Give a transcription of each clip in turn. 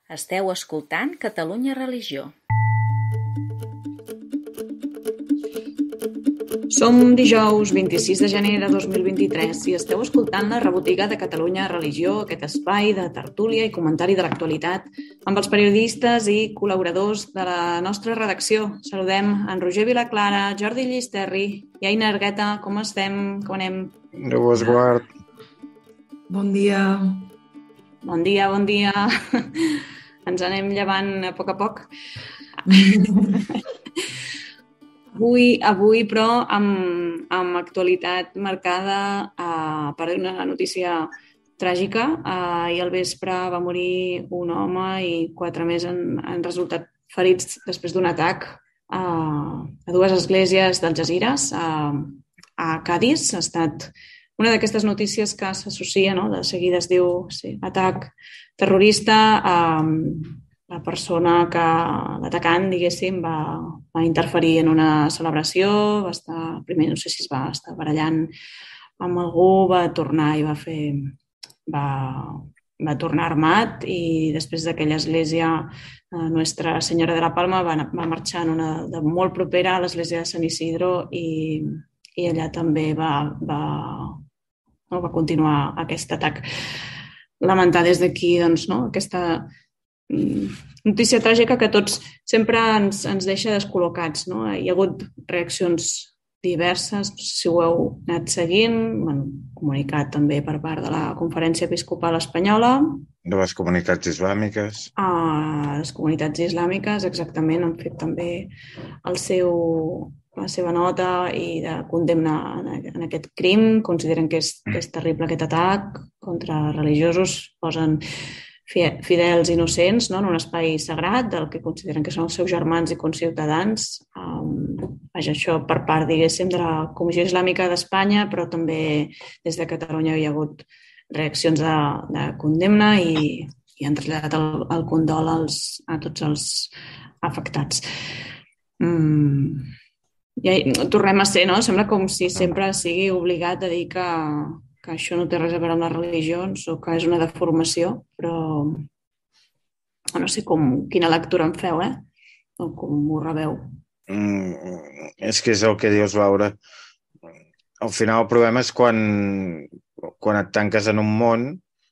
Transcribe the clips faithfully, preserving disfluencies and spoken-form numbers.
Esteu escoltant Catalunya Religió. Som dijous vint-i-sis de gener de dos mil vint-i-tres i esteu escoltant la rebotiga de Catalunya Religió, aquest espai de tertúlia i comentari de l'actualitat amb els periodistes i col·laboradors de la nostra redacció. Saludem en Roger Vilaclara, Jordi Llisterri i Aina Argueta. Com estem? Com anem? Déu vos guard. Bon dia. Bon dia, bon dia. Ens anem llevant a poc a poc. Avui, avui però, amb, amb actualitat marcada eh, per una notícia tràgica. Eh, ahir al vespre va morir un home i quatre més han, han resultat ferits després d'un atac eh, a dues esglésies d'Algesires a, a Cadis. Ha estat una d'aquestes notícies que s'associa, no? De seguida es diu sí, atac terrorista. Eh, la persona que, l'atacant, diguéssim, va, va interferir en una celebració, va estar, primer no sé si es va estar barallant amb algú, va tornar i va fer, va, va tornar armat i després d'aquella església, eh, Nostra Senyora de la Palma va, va marxar en una de molt propera a l'església de Sant Isidro i, i allà també va, va, no, va continuar aquest atac. Lamentar des d'aquí, doncs, no, aquesta notícia tràgica que tots sempre ens, ens deixa descol·locats, no? Hi ha hagut reaccions diverses, si ho heu anat seguint, bueno, comunicat també per part de la Conferència Episcopal Espanyola. De les comunitats islàmiques. Ah, les comunitats islàmiques, exactament, han fet també el seu, la seva nota i de condemna en aquest crim. Consideren que és, que és terrible aquest atac contra religiosos, posen fidels innocents, no? En un espai sagrat del que consideren que són els seus germans i conciutadans. Um, vaja, això per part, diguéssim, de la Comissió Islàmica d'Espanya, però també des de Catalunya hi ha hagut reaccions de, de condemna i, i han traslladat el, el condol als, a tots els afectats. Um, ja, tornem a ser, no? Sembla com si sempre sigui obligat a dir que que això no té res a veure amb les religions o que és una deformació, però no sé com, quina lectura en feu, eh? O com ho rebeu. Mm, és que és el que dius, Laura. Al final el problema és quan, quan et tanques en un món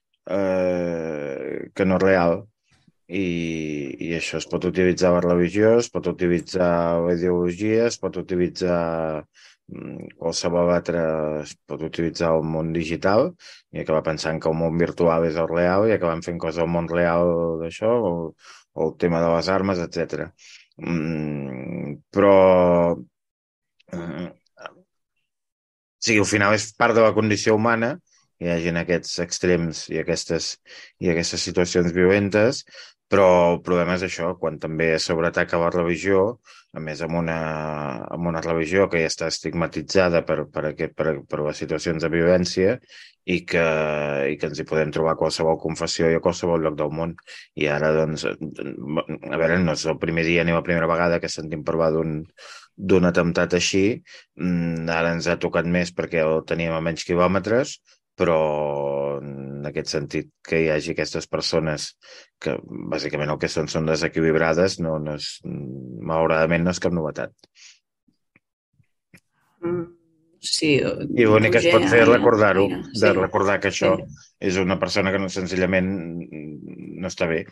eh, que no és real. I, i això es pot utilitzar la religió, es pot utilitzar la ideologia, es pot utilitzar qualsevol altre, es pot utilitzar el món digital i acabar pensant que el món virtual és el real i acabar fent coses al món real d'això, o, o el tema de les armes, etcètera. Mm, però eh, sí, al final és part de la condició humana que hi hagi aquests extrems i aquestes, i aquestes situacions violentes, però el problema és això, quan també sobreataca la religió, a més amb una, amb una religió que ja està estigmatitzada per, per, aquest, per, per les situacions de violència i que, i que ens hi podem trobar a qualsevol confessió i a qualsevol lloc del món. I ara, doncs, a veure, no és el primer dia ni la primera vegada que sentim parlar d'un d'un atemptat així. Ara ens ha tocat més perquè el teníem a menys quilòmetres, però en aquest sentit que hi hagi aquestes persones que bàsicament el que són són desequilibrades, no, no és, malauradament no és cap novetat. Mm, sí, I l'únic que es pot fer és recordar-ho, sí, de recordar que això sí. És una persona que no, senzillament no està bé.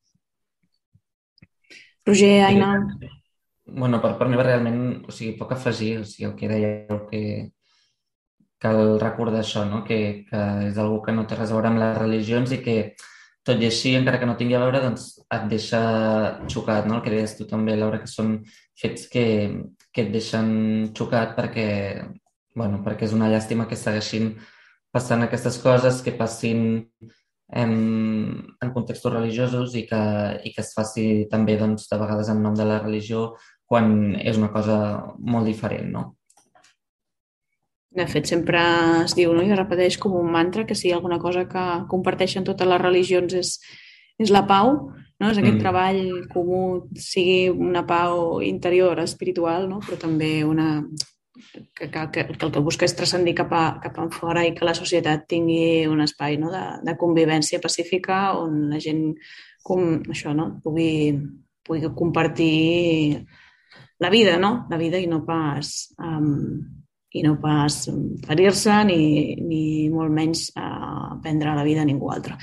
Roger, Aina. Bueno, per part meva realment, o sigui, poc afegir, o sigui, el que dèieu, que cal recordar això, no? que, que és algo que no té res a veure amb les religions i que, tot i així, encara que no tingui a veure, doncs et deixa xocat, no? El que deies tu també, Laura, que són fets que, que et deixen xocat perquè, bueno, perquè és una llàstima que segueixin passant aquestes coses, que passin en, en contextos religiosos i que, i que es faci també, doncs, de vegades en nom de la religió quan és una cosa molt diferent, no? De fet, sempre es diu, no? I es repeteix com un mantra que si hi ha alguna cosa que comparteixen totes les religions és, és la pau, no? És aquest mm. treball comú, sigui una pau interior, espiritual, no? Però també una... Que, que, que, que el que busca és transcendir cap, a, cap a fora i que la societat tingui un espai, no? de, de convivència pacífica on la gent com això, no? Pugui, pugui compartir la vida, no? La vida i no pas, um, i no pas ferir-se ni, ni molt menys uh, prendre la vida a ningú altre.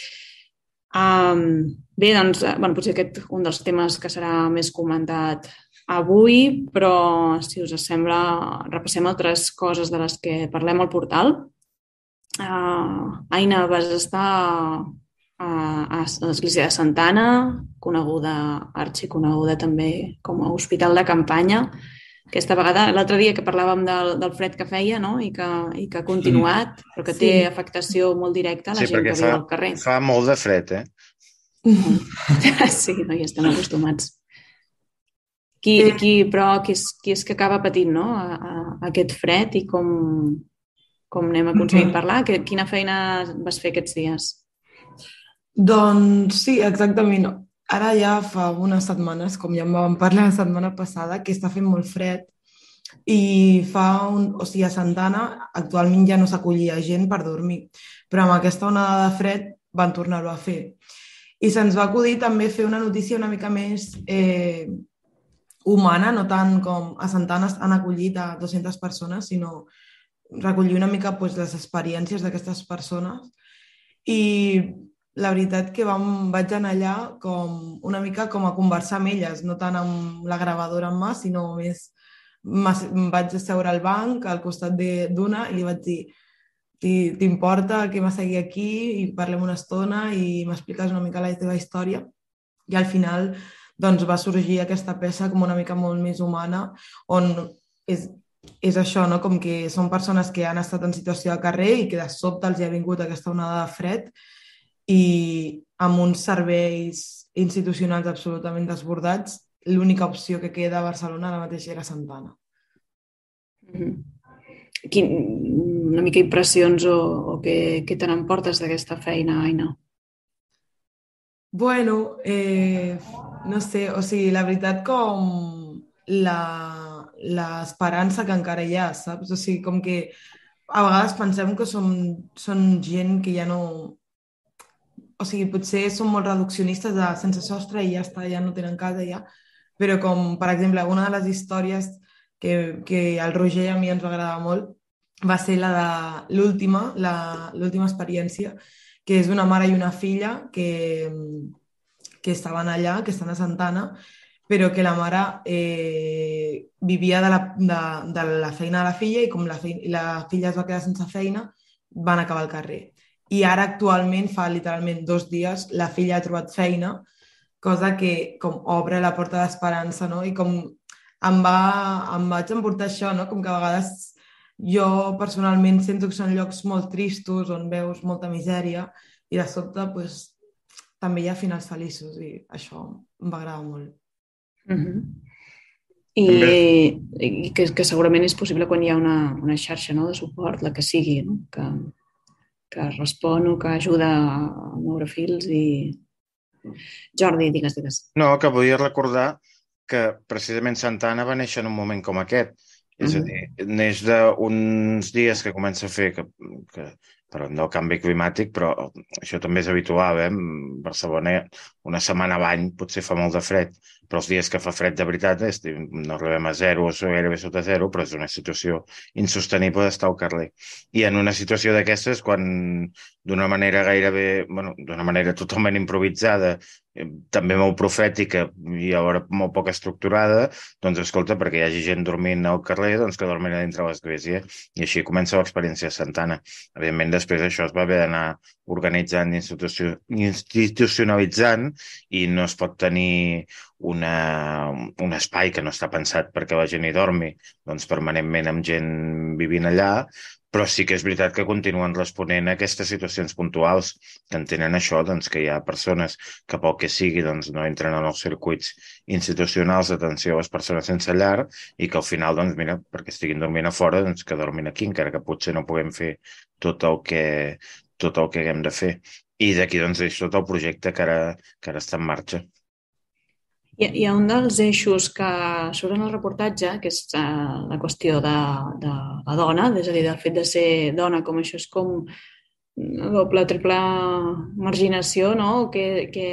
Um, bé, doncs, bueno, potser aquest un dels temes que serà més comentat avui, però si us sembla repassem altres coses de les que parlem al portal. Uh, Aina, vas estar a, a l'Església de Santa Anna, coneguda, arxiconeguda també com a hospital de campanya. Aquesta vegada, l'altre dia que parlàvem del, del fred que feia, no? I, que, i que ha continuat, però que té Sí. afectació molt directa a la Sí, gent perquè que fa, viu al carrer. fa molt de fred, eh? Sí, no, ja estem acostumats. Qui, Eh. qui, però qui és, qui és que acaba patint, no? A, a, aquest fred i com, com n'hem aconseguit parlar? Que, quina feina vas fer aquests dies? Doncs sí, exactament. Ara ja fa unes setmanes, com ja en vam parlar la setmana passada, que està fent molt fred i fa un... O sigui, a Santa Anna actualment ja no s'acollia gent per dormir, però amb aquesta onada de fred van tornar-ho a fer. I se'ns va acudir també fer una notícia una mica més eh, humana, no tant com a Santa Anna han acollit a dues-centes persones, sinó recollir una mica pues, les experiències d'aquestes persones. I la veritat que vam, vaig anar allà com, una mica com a conversar amb elles, no tant amb la gravadora en mà, sinó més em vaig asseure al banc al costat d'una i li vaig dir t'importa que m'assegui aquí i parlem una estona i m'expliques una mica la teva història? I al final doncs, va sorgir aquesta peça com una mica molt més humana, on és, és això, no? Com que són persones que han estat en situació de carrer i que de sobte els hi ha vingut aquesta onada de fred i amb uns serveis institucionals absolutament desbordats, l'única opció que queda a Barcelona ara mateix era Santa Anna. Mm-hmm. Quin, una mica impressions o, o què, què te n'emportes d'aquesta feina, Aina? Bueno, eh, no sé, o sigui, la veritat com la, l'esperança que encara hi ha, saps? O sigui, com que a vegades pensem que som, són gent que ja no... O sigui, potser són molt reduccionistes de sense sostre i ja està, ja no tenen casa ja, però com, per exemple, una de les històries que, que al Roger i a mi ens va agradar molt va ser la de l'última, la, l'última experiència, que és una mare i una filla que, que estaven allà, que estan a Santa Anna, però que la mare eh, vivia de la, de, de la feina de la filla i com la, feina, la filla es va quedar sense feina, van acabar al carrer. I ara actualment, fa literalment dos dies, la filla ha trobat feina, cosa que com obre la porta d'esperança, no? I com em, va, em vaig emportar això, no? Com que a vegades jo personalment sento que són llocs molt tristos on veus molta misèria i de sobte pues, també hi ha finals feliços i això em va agradar molt. Mm-hmm. I, i que, que segurament és possible quan hi ha una, una xarxa, no? De suport, la que sigui, no? Que, que respon o que ajuda a moure fils i... Jordi, digues, digues. No, que volia recordar que precisament Santa Anna va néixer en un moment com aquest. És a dir, neix d'uns dies que comença a fer, que, que parlem del canvi climàtic, però això també és habitual, eh? Barcelona una setmana a l'any potser fa molt de fred, però els dies que fa fred de veritat és, no arribem a zero o gairebé sota zero, però és una situació insostenible d'estar al carrer. I en una situació d'aquestes, quan d'una manera gairebé, bueno, d'una manera totalment improvisada, també molt profètica i alhora molt poc estructurada, doncs escolta, perquè hi hagi gent dormint al carrer, doncs que dormin a dintre l'església. I així comença l'experiència de Santa Anna. Evidentment, després això es va haver d'anar organitzant, institucio... institucionalitzant, i no es pot tenir una, un espai que no està pensat perquè la gent hi dormi, doncs permanentment amb gent vivint allà, però sí que és veritat que continuen responent a aquestes situacions puntuals, que entenen això, doncs, que hi ha persones que pel que sigui doncs, no entren en els circuits institucionals d'atenció a les persones sense llar i que al final, doncs, mira, perquè estiguin dormint a fora, doncs, que dormin aquí, encara que potser no puguem fer tot el que, tot el que haguem de fer. I d'aquí, doncs, és tot el projecte que ara, que ara està en marxa. Hi ha un dels eixos que surt en el reportatge, que és uh, la qüestió de, de la dona, és a dir, del fet de ser dona, com això és com doble, triple marginació, no? Que, que,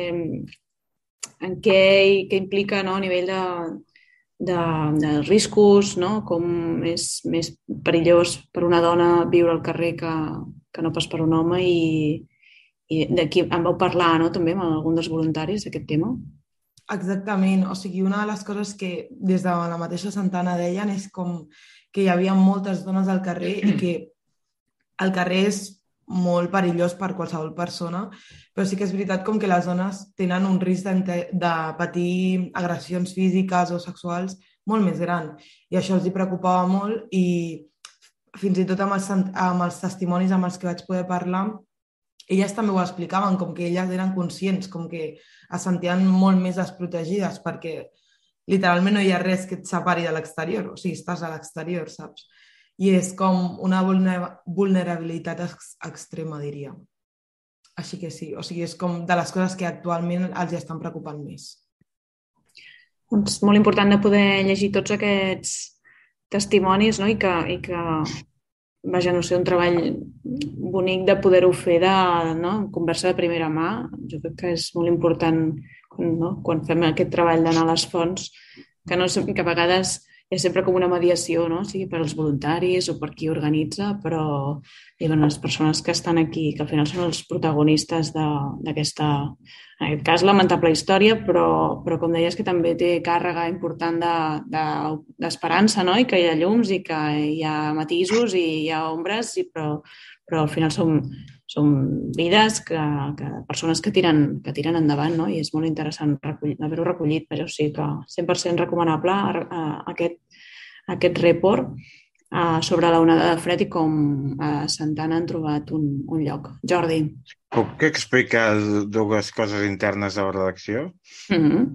en què, què implica, no? A nivell de, de, de riscos, no? Com és més perillós per una dona viure al carrer que, que no pas per un home i, i d'aquí en vau parlar, no? També amb algun dels voluntaris d'aquest tema. Exactament, o sigui, una de les coses que des de la mateixa Santana deien és com que hi havia moltes dones al carrer i que el carrer és molt perillós per qualsevol persona, però sí que és veritat com que les dones tenen un risc de, de patir agressions físiques o sexuals molt més gran. I això els hi preocupava molt i fins i tot amb els, amb els testimonis amb els que vaig poder parlar, elles també ho explicaven, com que elles eren conscients, com que es sentien molt més desprotegides perquè literalment no hi ha res que et separi de l'exterior, o sigui, estàs a l'exterior, saps? I és com una vulnerabilitat ex extrema, diria. Així que sí, o sigui, és com de les coses que actualment els estan preocupant més. Doncs molt important de poder llegir tots aquests testimonis, no? I que, i que vaja, no sé, un treball bonic de poder-ho fer de, no? Conversa de primera mà. Jo crec que és molt important, no? Quan fem aquest treball d'anar a les fonts, que, no, que a vegades hi ha sempre com una mediació, no? O sigui, per als voluntaris o per qui organitza, però i, bueno, les persones que estan aquí, que al final són els protagonistes d'aquesta, en aquest cas, lamentable història, però, però com deies, que també té càrrega important d'esperança, de, de, no? I que hi ha llums i que hi ha matisos i hi ha ombres, i, però, però al final som, som vides, que, que persones que tiren, que tiren endavant, no? I és molt interessant haver-ho recollit, però sí que cent per cent recomanable a, a, a aquest, a aquest report uh, sobre la onada de fred i com a Santana han trobat un, un lloc. Jordi. Puc explicar dues coses internes de la redacció? Mm-hmm.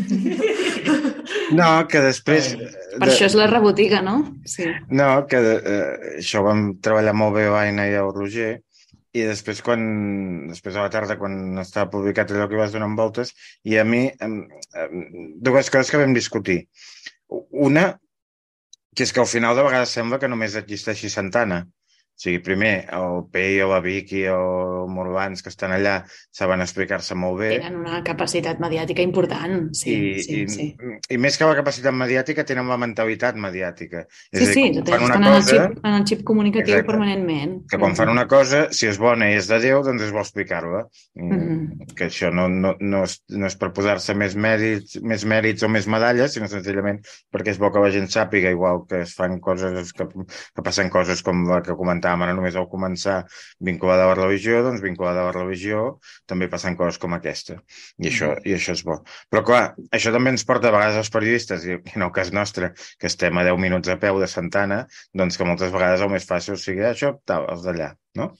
No, que després... Per de... això és la rebotiga, no? Sí. No, que eh, això vam treballar molt bé a Aina i a Roger, i després, quan, després a la tarda, quan estava publicat allò que vas donant voltes, i a mi, eh, dues coses que vam discutir. Una, que és que al final de vegades sembla que només existeixi Santana. O sigui, primer, el Pei o la Vicky o el Morlans que estan allà saben explicar-se molt bé. Tenen una capacitat mediàtica important, sí. I, sí, i, sí. I més que la capacitat mediàtica, tenen la mentalitat mediàtica. Sí, és sí, dir, estan cosa, en, el xip, en el xip comunicatiu exacte, permanentment. Que quan fan una cosa, si és bona i és de Déu, doncs és bo explicar-la. Mm-hmm. Que això no, no, no, és, no és per posar-se més mèrits, més mèrits o més medalles, sinó senzillament perquè és bo que la gent sàpiga, igual que es fan coses, que, que passen coses com la que comentàvem ara només al començar vinculada a la religió, doncs vinculada a la religió també passen coses com aquesta. I això, i això és bo. Però clar, això també ens porta a vegades als periodistes, i en el cas nostre, que estem a deu minuts a peu de Santana, doncs que moltes vegades el més fàcil sigui això, tal, els d'allà, no?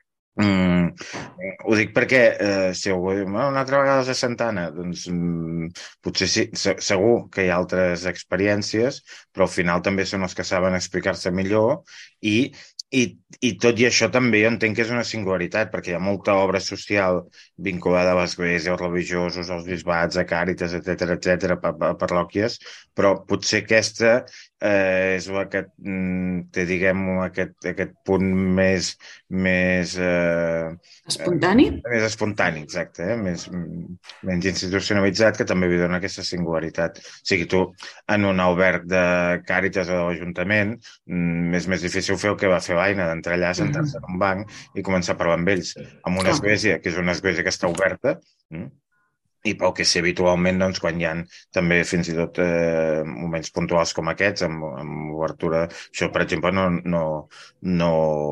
Mm, ho dic perquè eh, si algú diu, una altra vegada a Santana, doncs mm, potser sí, segur que hi ha altres experiències, però al final també són els que saben explicar-se millor i I, I tot i això també jo entenc que és una singularitat, perquè hi ha molta obra social vinculada a l'església, als religiosos, als bisbats, a càritas, etcètera, etcètera, a, a parròquies, però potser aquesta eh, és la que mm, té, diguem, aquest, aquest punt més... més eh, espontani? Eh, més espontani, exacte, eh? més, menys institucionalitzat, que també li dona aquesta singularitat. O sigui, tu, en un alberg de càritas o de l'Ajuntament, mm, és més difícil fer el que va fer l'Aina, d'entrar allà, sentar-se en un banc i començar a parlar amb ells. En una església, que és una església que està oberta, mm, i pel que sé habitualment, doncs, quan hi ha també fins i tot eh, moments puntuals com aquests, amb, amb obertura, això, per exemple, no, no, no,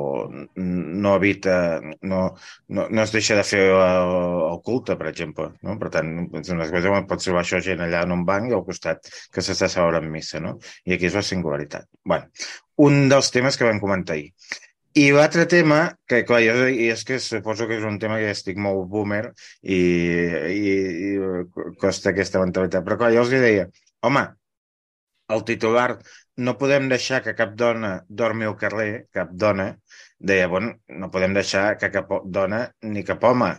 no evita, no, no, no es deixa de fer el, el culte, per exemple, no? Per tant, és una església on pots trobar això gent allà en un banc i al costat que s'està celebrant missa, no? I aquí és la singularitat. Bueno, un dels temes que vam comentar ahir. I l'altre tema, que clar, jo, i és que suposo que és un tema que ja estic molt boomer i, i, i costa aquesta mentalitat, però clar, jo els deia, home, el titular, no podem deixar que cap dona dormi al carrer, cap dona, deia, bueno, no podem deixar que cap dona ni cap home,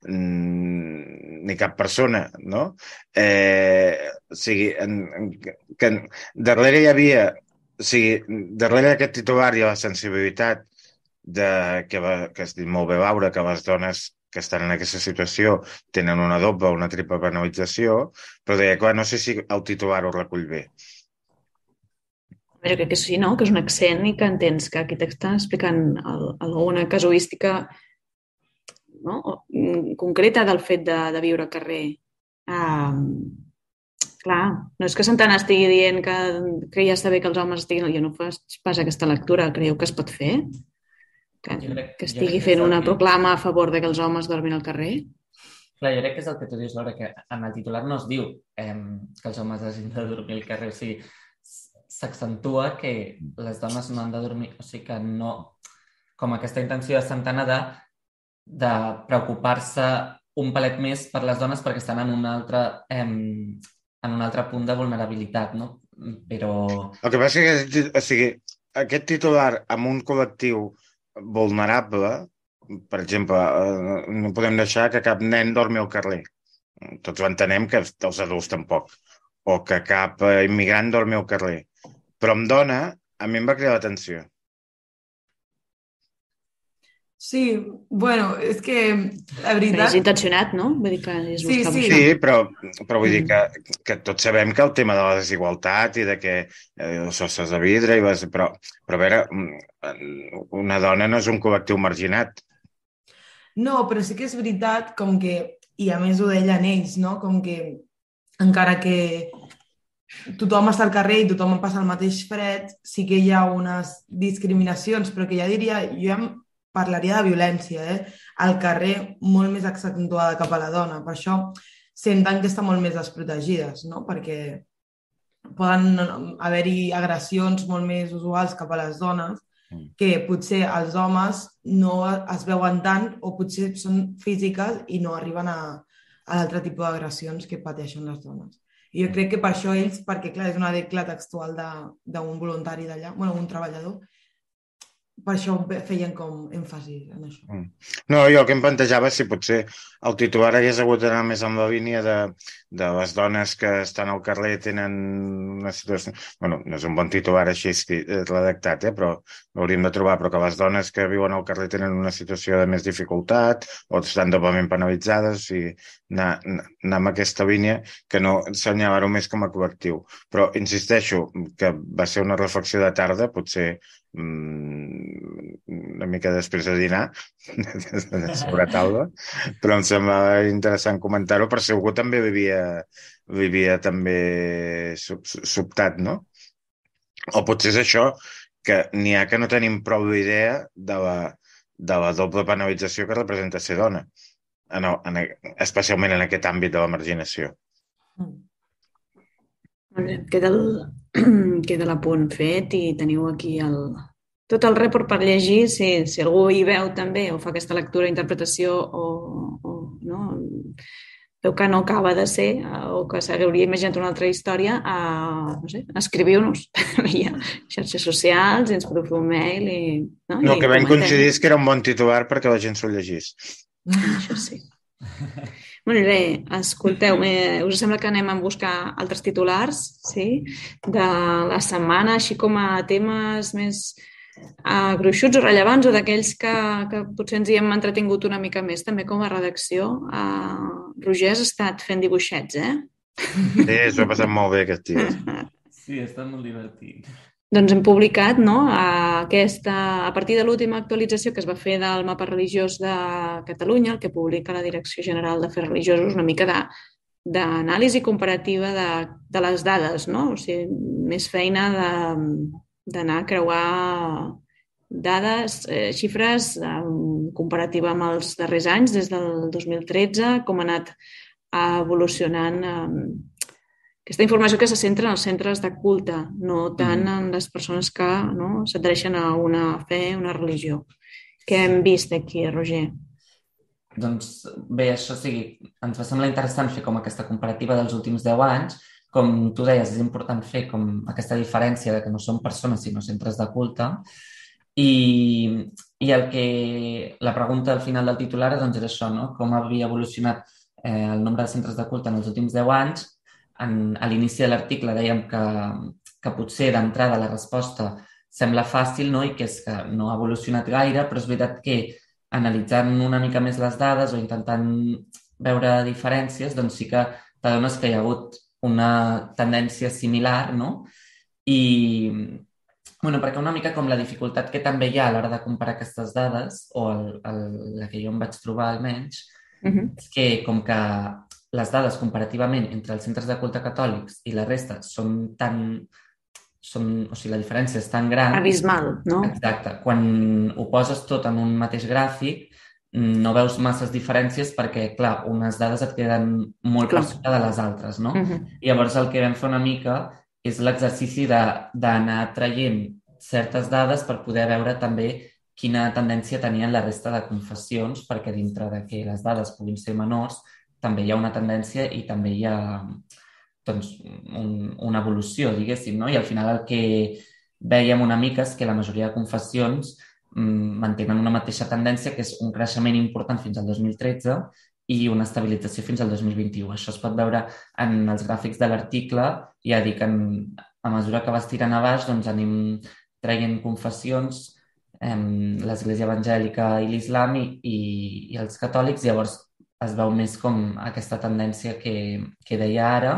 ni cap persona, no? Eh, o sigui, en, en, que darrere hi havia, o sigui, darrere d'aquest titular hi ha la sensibilitat de, que, va, que has dit molt bé, Laura, que les dones que estan en aquesta situació tenen una doble o una triple penalització, però deia, clar, no sé si el titular ho recull bé. Jo crec que sí, no? Que és un accent i que entens que aquí t'estan explicant el, alguna casuística, no? Concreta del fet de, de viure al carrer. Um, clar, no és que Santana estigui dient que, que ja està bé que els homes estiguin... Jo no fas pas aquesta lectura, creieu que es pot fer? Que, crec, que estigui que fent una que... proclama a favor de que els homes dormin al carrer? Clar, jo crec que és el que tu dius, Laura, que en el titular no es diu eh, que els homes hagin de dormir al carrer. O sigui, s'accentua que les dones no han de dormir, o sigui que no... Com aquesta intenció de Santana de, de preocupar-se un palet més per les dones perquè estan en un altre, eh, en un altre punt de vulnerabilitat, no? Però... El que passa és que o sigui, aquest titular amb un col·lectiu vulnerable, per exemple, no podem deixar que cap nen dormi al carrer. Tots ho entenem, que els adults tampoc. O que cap immigrant dormi al carrer. Però amb dona, a mi em va cridar l'atenció. Sí, bueno, és que la veritat... És intencionat, no? Vull dir que és sí, sí. Sí, però, però vull dir que, que tots sabem que el tema de la desigualtat i de que eh, els sostres de vidre... I les, però, però a veure, una dona no és un col·lectiu marginat. No, però sí que és veritat com que, i a més ho deien ells, no? Com que encara que tothom està al carrer i tothom passa el mateix fred, sí que hi ha unes discriminacions, però que ja diria... Jo ja parlaria de violència, eh? Al carrer molt més accentuada cap a la dona. Per això senten que estan molt més desprotegides, no? Perquè poden haver-hi agressions molt més usuals cap a les dones que potser els homes no es veuen tant o potser són físiques i no arriben a, a l'altre tipus d'agressions que pateixen les dones. I jo crec que per això ells, perquè clar, és una decla textual d'un voluntari d'allà, bueno, un treballador, per això feien com èmfasi en això. No, jo el que em plantejava és si potser el titular hagués hagut d'anar més en la línia de, de les dones que estan al carrer tenen una situació... Bueno, no és un bon titular així redactat, eh? Però l'hauríem de trobar, però que les dones que viuen al carrer tenen una situació de més dificultat o estan doblement penalitzades, o sigui, anar, anar amb aquesta línia que no assenyalar-ho més com a col·lectiu. Però insisteixo que va ser una reflexió de tarda, potser una mica després de dinar sobre taula, però em sembla interessant comentar-ho per si algú també vivia, vivia també sobtat, no? O potser és això, que n'hi ha que no tenim prou idea de la, de la doble penalització que representa ser dona, en, en, especialment en aquest àmbit de la marginació. Queda el, queda l'apunt fet i teniu aquí el, tot el report per llegir, si, si algú hi veu també o fa aquesta lectura, interpretació o, o no, veu que no acaba de ser o que s'hauria imaginat una altra història, a, no sé, escriviu-nos via xarxes socials, ens podeu fer un mail i... No, no i que vam coincidir és que era un bon titular perquè la gent s'ho llegís. Això sí. Molt bé, escolteu, eh, us sembla que anem a buscar altres titulars, sí, de la setmana, així com a temes més eh, gruixuts o rellevants o d'aquells que, que potser ens hi hem entretingut una mica més, també com a redacció. Eh, Roger, has estat fent dibuixets, eh? Sí, s'ho ha passat molt bé aquest dia. Sí, ha estat molt divertit. Doncs hem publicat, no, aquesta, a partir de l'última actualització que es va fer del mapa religiós de Catalunya, el que publica la Direcció General d'Afers Religiosos, una mica d'anàlisi comparativa de, de les dades, no? O sigui, més feina d'anar a creuar dades, eh, xifres eh, comparativa amb els darrers anys, des del dos mil tretze, com ha anat evolucionant eh, aquesta informació que se centra en els centres de culte, no tant en les persones que no, s'adhereixen a una fe, una religió. Què hem vist aquí, Roger? Doncs bé, això sí, ens va semblar interessant fer com aquesta comparativa dels últims deu anys. Com tu deies, és important fer com aquesta diferència de que no són persones sinó centres de culte. I, i el que, la pregunta al final del titular doncs, era això, no? Com havia evolucionat eh, el nombre de centres de culte en els últims deu anys. En, a l'inici de l'article dèiem que, que potser d'entrada la resposta sembla fàcil, no? I que és que no ha evolucionat gaire, però és veritat que analitzant una mica més les dades o intentant veure diferències, doncs sí que t'adones que hi ha hagut una tendència similar, no? I, bueno, perquè una mica com la dificultat que també hi ha a l'hora de comparar aquestes dades, o el, el, la que jo em vaig trobar almenys, Mhm. és que com que les dades comparativament entre els centres de culte catòlics i la resta són tan... Són, o sigui, la diferència és tan gran... Abismal, no? Exacte. Quan ho poses tot en un mateix gràfic, no veus masses diferències perquè, clar, unes dades et queden molt Clar. per sota de les altres, no? Mhm. I llavors el que vam fer una mica és l'exercici de- d'anar traient certes dades per poder veure també quina tendència tenien la resta de confessions, perquè dintre de que les dades puguin ser menors, també hi ha una tendència i també hi ha doncs, un, una evolució, diguéssim, no? I al final el que vèiem una mica és que la majoria de confessions mm, mantenen una mateixa tendència, que és un creixement important fins al dos mil tretze i una estabilització fins al dos mil vint-i-u. Això es pot veure en els gràfics de l'article, ja dic, en, a mesura que vas tirant a baix, doncs anem traient confessions, eh, l'Església Evangèlica i l'Islam i, i, i els catòlics, llavors es veu més com aquesta tendència que, que deia ara.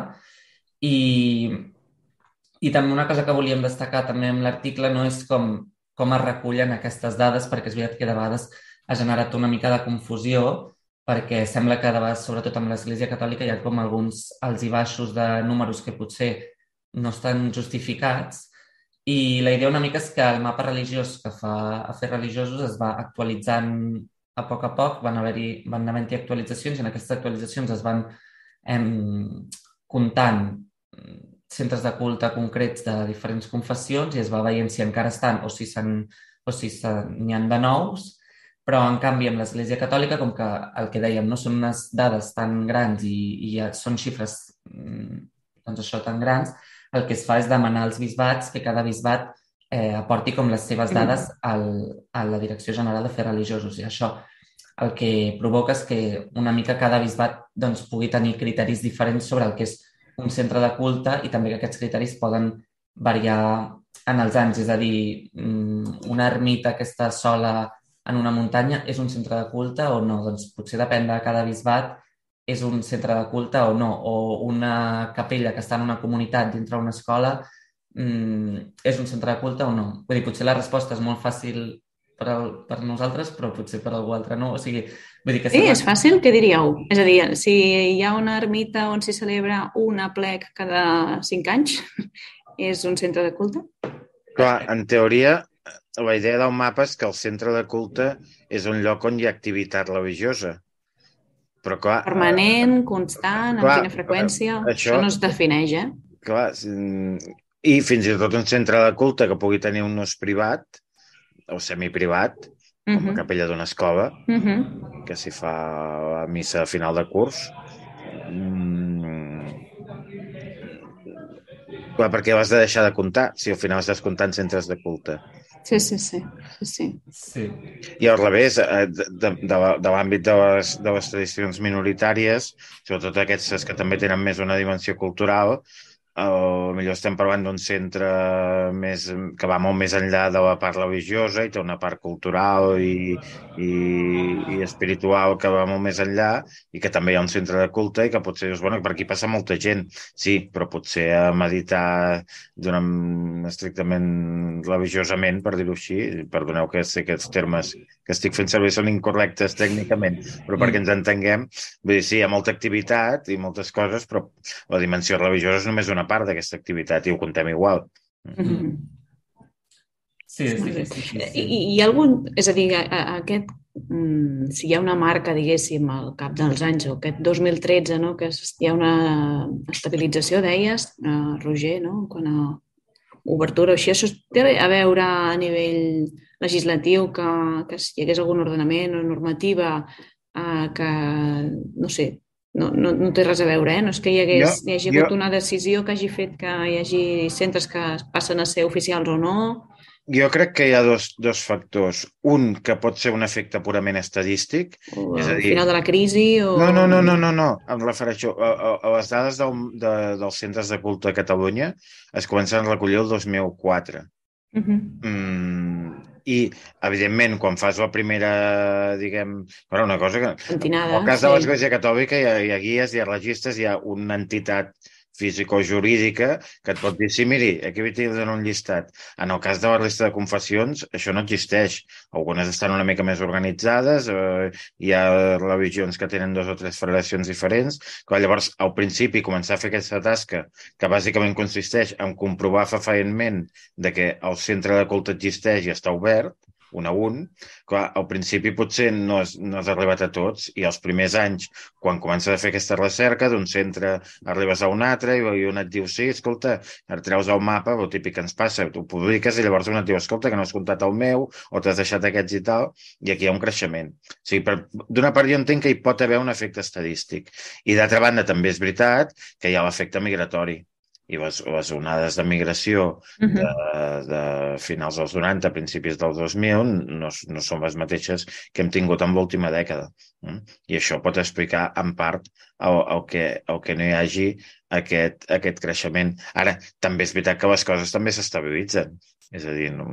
I, i també una cosa que volíem destacar també amb l'article no és com, com es recullen aquestes dades, perquè és veritat que de vegades ha generat una mica de confusió, perquè sembla que de vegades, sobretot amb l'Església Catòlica, hi ha com alguns alts i baixos de números que potser no estan justificats, i la idea una mica és que el mapa religiós que fa Afers Religiosos es va actualitzant a poc a poc, van haver-hi van haver-hi actualitzacions, i en aquestes actualitzacions es van em, comptant centres de culte concrets de diferents confessions i es va veient si encara estan o si se'n o si n'hi ha de nous, però en canvi amb l'Església Catòlica, com que el que dèiem no són unes dades tan grans i, i ja són xifres doncs això, tan grans, el que es fa és demanar als bisbats que cada bisbat eh, aporti com les seves dades al, a la Direcció General d'Afers Religiosos, i això el que provoca és que una mica cada bisbat doncs, pugui tenir criteris diferents sobre el que és un centre de culte i també que aquests criteris poden variar en els anys. És a dir, una ermita que està sola en una muntanya és un centre de culte o no? Doncs potser depèn de cada bisbat és un centre de culte o no. O una capella que està en una comunitat dintre una escola és un centre de culte o no? Vull dir, potser la resposta és molt fàcil per, al, per nosaltres, però potser per algú altre no. O sigui, vull dir que sí, és fàcil, què diríeu? És a dir, si hi ha una ermita on s'hi celebra un aplec cada cinc anys, és un centre de culte? Clar, en teoria, la idea del mapa és que el centre de culte és un lloc on hi ha activitat religiosa. Però clar... Permanent, constant, amb quina freqüència? Això, això no es defineix, eh? Clar, i fins i tot un centre de culte que pugui tenir un ús privat o semiprivat, com uh-huh. la capella d'una escola, uh-huh. que s'hi fa la missa a final de curs. Mm. Clar, perquè l'has de deixar de comptar, si al final estàs comptant centres de culte. Sí, sí, sí. sí, sí. I al revés, de, de, de, de l'àmbit de les, de les tradicions minoritàries, sobretot aquestes que també tenen més una dimensió cultural, o millor estem parlant d'un centre més, que va molt més enllà de la part religiosa i té una part cultural i, i, i espiritual que va molt més enllà i que també hi ha un centre de culte i que potser dius, bueno, per aquí passa molta gent, sí, però potser a meditar d'una estrictament religiosament, per dir-ho així, perdoneu que sé que aquests termes que estic fent servir són incorrectes tècnicament, però perquè ens entenguem, vull dir, sí, hi ha molta activitat i moltes coses, però la dimensió religiosa és només una part d'aquesta activitat i ho contem igual. Mm-hmm. Sí, sí, sí, sí, sí. I, i hi ha algun... És a dir, a, a aquest, mm, si hi ha una marca, diguéssim, al cap dels anys, o aquest dos mil tretze, no?, que hi ha una estabilització, deies, uh, Roger, no?, quan a obertura o així, això té a veure a nivell legislatiu que, que si hi hagués algun ordenament o normativa eh, que, no sé, no, no, no té res a veure, eh? No és que hi, hagués, jo, hi hagi hagut jo, una decisió que hagi fet que hi hagi centres que passen a ser oficials o no. Jo crec que hi ha dos, dos factors. Un, que pot ser un efecte purament estadístic. O és a al dir, final de la crisi o... No, no, no, no, no, no. Em refereixo a, a, a les dades del, de, dels centres de culte a Catalunya es comencen a recollir el dos mil quatre. Uh-huh. Mm, I, evidentment, quan fas la primera, diguem... Bueno, una cosa que... Pentinada, En el cas de sí. l'Església Catòlica hi ha, hi ha guies, hi ha registres, hi ha una entitat físico-jurídica que et pot dir, sí, miri, aquí t'hi dono un llistat. En el cas de la resta de confessions, això no existeix. Algunes estan una mica més organitzades, eh, hi ha religions que tenen dos o tres federacions diferents, que llavors, al principi, començar a fer aquesta tasca, que bàsicament consisteix en comprovar fefaentment de que el centre de culte existeix i està obert, un a un, clar, al principi potser no has, no has arribat a tots i els primers anys, quan comences a fer aquesta recerca d'un centre arribes a un altre i, i un et diu, sí, escolta, et treus el mapa, el típic que ens passa, tu ho publiques i llavors un et diu, escolta, que no has comptat el meu o t'has deixat aquests i tal, i aquí hi ha un creixement. O sigui, per, d'una part jo entenc que hi pot haver un efecte estadístic i d'altra banda també és veritat que hi ha l'efecte migratori. I les, les onades de migració de, de finals dels noranta, principis del dos mil, no, no són les mateixes que hem tingut en l'última dècada. I això pot explicar, en part, el, el, que, el que no hi hagi aquest, aquest creixement. Ara, també és veritat que les coses també s'estabilitzen. És a dir, no,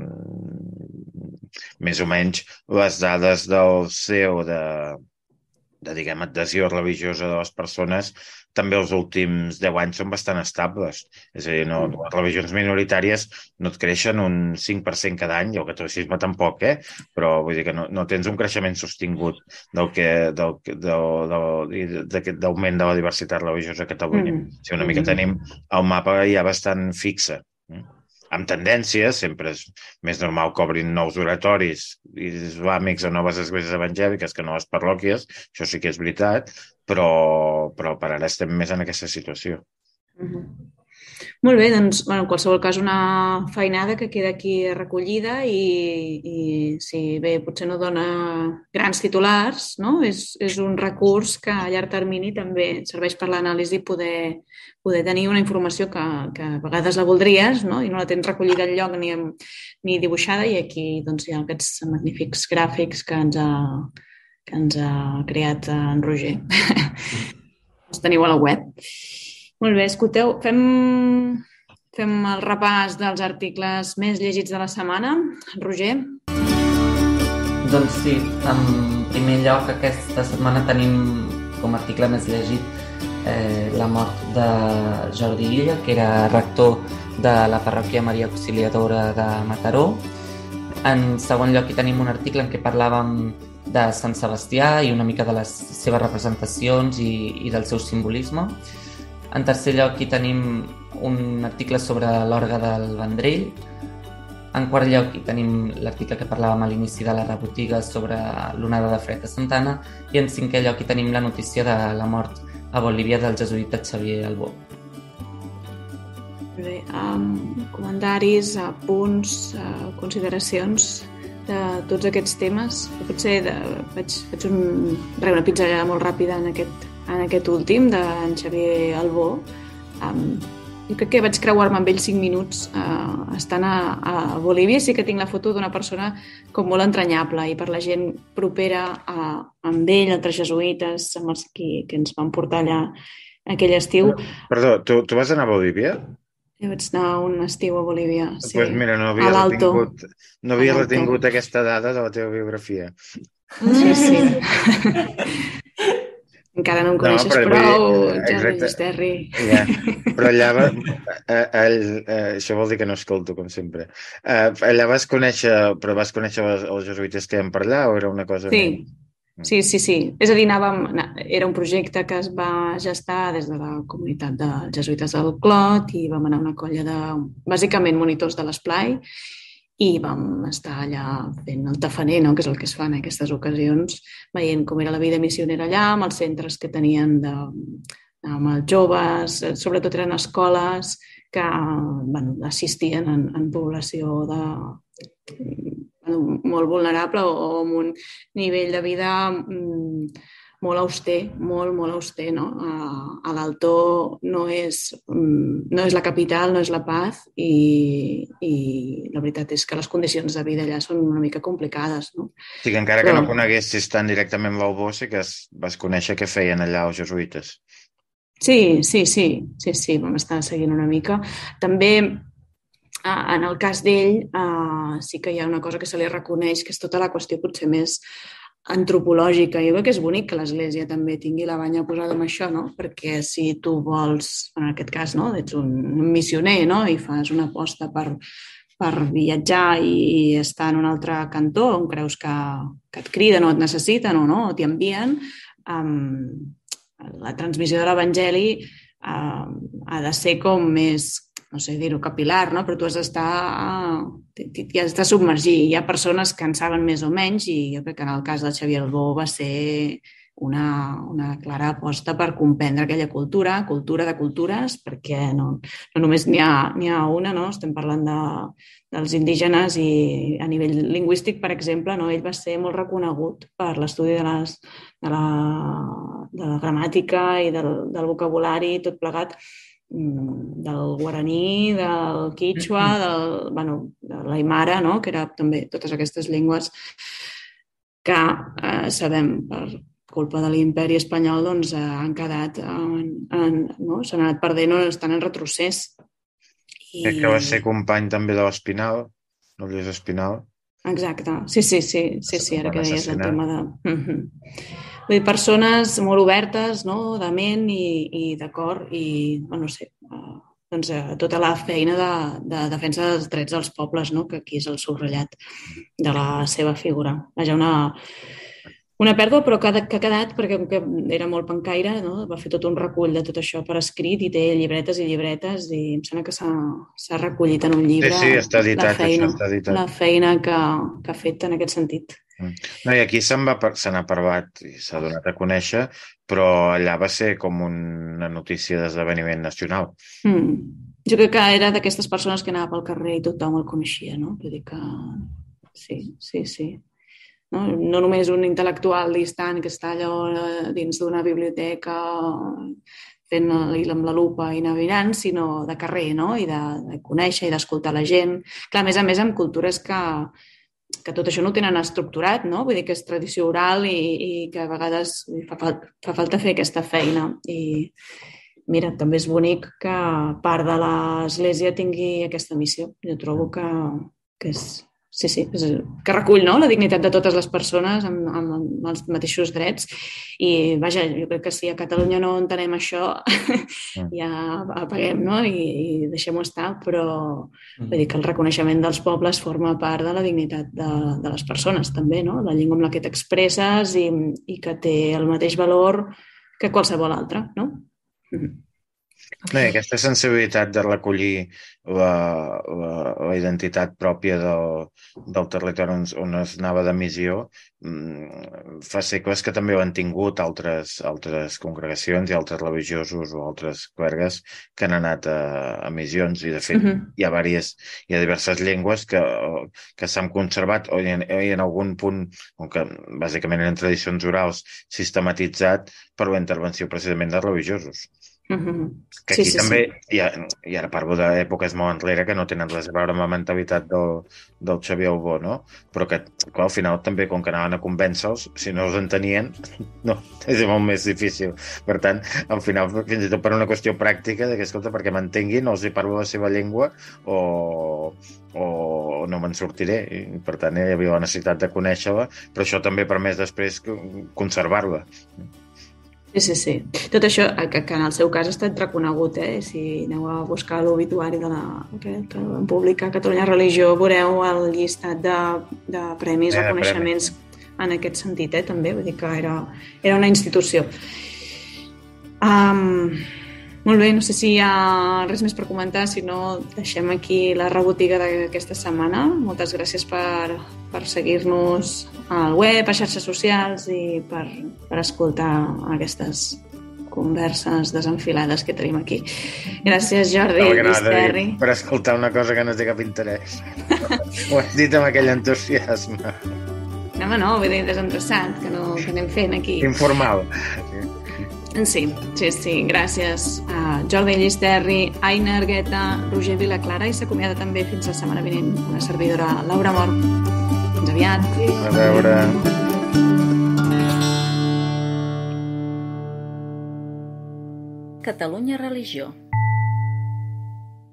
més o menys les dades del C E O de, de diguem, adhesió religiosa de les persones també els últims deu anys són bastant estables. És a dir, no, les religions minoritàries no et creixen un cinc per cent cada any, i el catolicisme tampoc, eh? Però vull dir que no, no tens un creixement sostingut del que, del, del, del, d'augment de la diversitat religiosa a Catalunya. Mm. Si una mica tenim el mapa ja bastant fixe. Amb tendències, sempre és més normal que obrin nous oratoris islàmics o noves esglésies evangèliques que noves parròquies, això sí que és veritat, però, però per ara estem més en aquesta situació. Uh-huh. Molt bé, doncs, bueno, en qualsevol cas, una feinada que queda aquí recollida i, i sí, bé, potser no dona grans titulars, no? És, és un recurs que a llarg termini també serveix per l'anàlisi i poder, poder tenir una informació que, que a vegades la voldries, no? I no la tens recollida enlloc ni, ni dibuixada, i aquí doncs, hi ha aquests magnífics gràfics que ens ha, que ens ha creat en Roger. Els teniu a la web. Molt bé, escolteu, fem, fem el repàs dels articles més llegits de la setmana. Roger? Doncs sí, en primer lloc aquesta setmana tenim com a article més llegit eh, la mort de Jordi Illa, que era rector de la parròquia Maria Auxiliadora de Mataró. En segon lloc hi tenim un article en què parlàvem de Sant Sebastià i una mica de les seves representacions i, i del seu simbolisme. En tercer lloc hi tenim un article sobre l'orgue del Vendrell. En quart lloc hi tenim l'article que parlàvem a l'inici de la rebotiga sobre l'onada de fred a Santana. I en cinquè lloc hi tenim la notícia de la mort a Bolívia del jesuïta Xavier Albó. Bé, um, comentaris, punts, uh, consideracions de tots aquests temes. Potser de, vaig, vaig un, una pinzellada molt ràpida en aquest, en aquest últim d'en Xavier Albó. Um, jo crec que vaig creuar-me amb ell cinc minuts uh, estant a, a Bolívia. Sí que tinc la foto d'una persona com molt entranyable, i per la gent propera a, amb ell, altres jesuïtes, amb els que, que ens van portar allà aquell estiu. Perdó, tu, tu vas anar a Bolívia? Jo vaig anar un estiu a Bolívia, sí. Pues mira, no havia, retingut, no havia retingut aquesta dada de la teva biografia. Sí, sí. Encara no em coneixes no, però prou, Jordi Gisterri. Yeah. Però allà va, eh, el, eh, això vol dir que no escolto, com sempre. Eh, allà vas conèixer, però vas conèixer els, els jesuïtes que hi per allà, o era una cosa... Sí. Més... Sí, sí, sí. És a dir, anàvem, era un projecte que es va gestar des de la comunitat de jesuïtes del Clot, i vam anar a una colla de, bàsicament, monitors de l'esplai, i vam estar allà fent el tafaner, no? Que és el que es fa en aquestes ocasions, veient com era la vida missionera allà, amb els centres que tenien de, amb els joves, sobretot eren escoles que bueno, assistien en, en població de... molt vulnerable o amb un nivell de vida molt auster, molt, molt auster, no? A, a l'Altó no és, no és la capital, no és La Paz, i, i la veritat és que les condicions de vida allà són una mica complicades, no? Sí, que encara Però... que no coneguessis tan directament l'Albó, sí que vas conèixer què feien allà els jesuïtes. Sí, sí, sí, sí, sí, vam estar seguint una mica. També en el cas d'ell uh, sí que hi ha una cosa que se li reconeix, que és tota la qüestió potser més antropològica. Jo crec que és bonic que l'Església també tingui la banya posada en això, no? Perquè si tu vols, en aquest cas, no? Ets un missioner, no? I fas una aposta per, per viatjar i, i estar en un altre cantó on creus que, que et criden o et necessiten o no, o t'hi envien, um, la transmissió de l'Evangeli uh, ha de ser com més, no sé dir-ho, capilar, no? Però tu has d'estar, t'hi has de submergir. Hi ha persones que en saben més o menys i jo crec que en el cas del Xavier Albó va ser una, una clara aposta per comprendre aquella cultura, cultura de cultures, perquè no, no només n'hi ha, n'hi ha una, no? Estem parlant de, dels indígenes i a nivell lingüístic, per exemple, no? Ell va ser molt reconegut per l'estudi de, les, de, la, de la gramàtica i del, del vocabulari, tot plegat, del guaraní, del quichua, del, bueno, de l'aimara, no? Que era també totes aquestes llengües que eh, sabem per culpa de l'imperi espanyol doncs, eh, han quedat, en, en, no? S'han anat perdent o estan en retrocés. I... Crec que va ser company també de l'Espinal, no Lluís Espinal. Exacte, sí, sí, sí, sí, sí, ara que deies el tema de... Uh-huh. Vull dir, persones molt obertes, no? De ment i, i de cor i, bueno, no sé, uh, doncs, uh, tota la feina de, de defensa dels drets dels pobles, no? Que aquí és el subratllat de la seva figura. Vaja, una, una pèrdua, però que, que ha quedat, perquè com que era molt pencaire, no? Va fer tot un recull de tot això per escrit i té llibretes i llibretes i em sembla que s'ha recollit en un llibre. Sí, sí, està editat, la feina, això està editat. La feina que, que ha fet en aquest sentit. No, i aquí se n'ha parlat i s'ha donat a conèixer, però allà va ser com una notícia d'esdeveniment nacional. Mm. Jo crec que era d'aquestes persones que anava pel carrer i tothom el coneixia, no? Vull dir que sí, sí, sí. No, no només un intel·lectual distant que està allò dins d'una biblioteca fent amb la lupa i navegant, sinó de carrer, no? I de, de conèixer i d'escoltar la gent. Clar, a més a més, amb cultures que que tot això no ho tenen estructurat, no? Vull dir que és tradició oral i, i que a vegades fa, fal fa falta fer aquesta feina. I mira, també és bonic que part de l'Església tingui aquesta missió. Jo trobo que, que és... Sí, sí, és, que recull, no? La dignitat de totes les persones amb, amb els mateixos drets i, vaja, jo crec que si a Catalunya no entenem això, ja apaguem, no? I, i deixem-ho estar, però vull dir que el reconeixement dels pobles forma part de la dignitat de, de les persones, també, no? La llengua amb la que t'expresses i, i que té el mateix valor que qualsevol altra, no? No, i aquesta sensibilitat de recollir la, la, la identitat pròpia del, del territori on, on es anava de missió fa segles que també ho han tingut altres, altres congregacions i altres religiosos o altres clergues que han anat a, a missions i de fet uh-huh. hi ha diverses, hi ha diverses llengües que, que s'han conservat o en, i en algun punt, que bàsicament eren tradicions orals, sistematitzat per la intervenció precisament dels religiosos. Uh-huh. Que aquí sí, sí, també, sí. I, i ara parlo d'èpoques molt enrere que no tenen res a veure amb la mentalitat del, del Xavier Albó, no? Però que, clar, al final també, com que anaven a convèncer-los, si no els entenien, no, és molt més difícil. Per tant, al final, fins i tot per una qüestió pràctica, de que, escolta, perquè m'entenguin, o els hi parlo la seva llengua, o, o no me'n sortiré. I, per tant, hi havia la necessitat de conèixer-la, però això també permès després conservar-la. Sí, sí, sí. Tot això, que, que en el seu cas ha estat reconegut, eh? Si aneu a buscar l'obituari de la, que, que van publicar Catalunya Religió, veureu el llistat de, de premis, eh, reconeixements premi. En aquest sentit, eh? També, vull dir que era, era una institució. Um, molt bé, no sé si hi ha res més per comentar, si no deixem aquí la rebotiga d'aquesta setmana. Moltes gràcies per, per seguir-nos al web, a xarxes socials i per, per escoltar aquestes converses desenfilades que tenim aquí. Gràcies, Jordi Llisterri. Per escoltar una cosa que no té cap interès. Ho has dit amb aquell entusiasme. No, home, no, vull dir desinteressat, que no que anem fent aquí. Informal. Sí, sí, sí, gràcies a Jordi Llisterri, Aina Argueta, Roger Vilaclara i s'acomiada també fins la setmana vinent una servidora, Laura Mor. Fins aviat. A veure. Catalunya Religió.